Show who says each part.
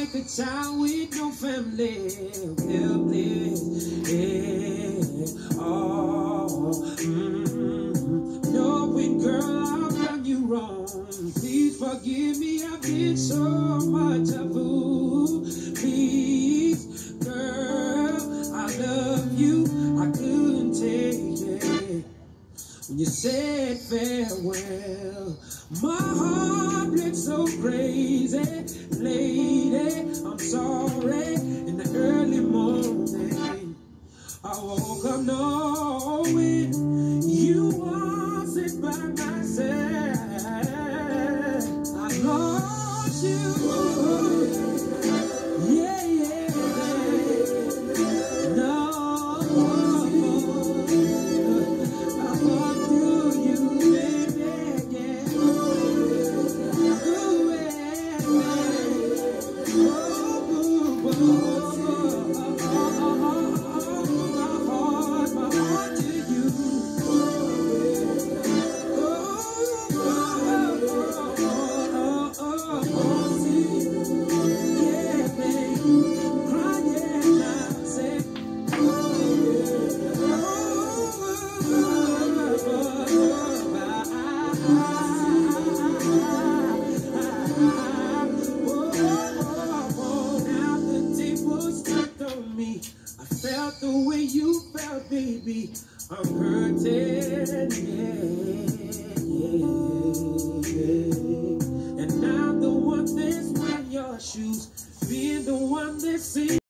Speaker 1: like a child with no family, helpless. Yeah. Oh, knowing, girl, I've done you wrong. Please forgive me, I've been so much of a fool. Please, girl, I love you, I couldn't take it. When you said farewell, my heart went so crazy. Lady, I'm sorry. In the early morning, I woke up knowing you wasn't by my side. I lost you. Yeah, yeah. No. I felt the way you felt, baby. I'm hurting, yeah. And I'm the one that's wearing your shoes, being the one that sings.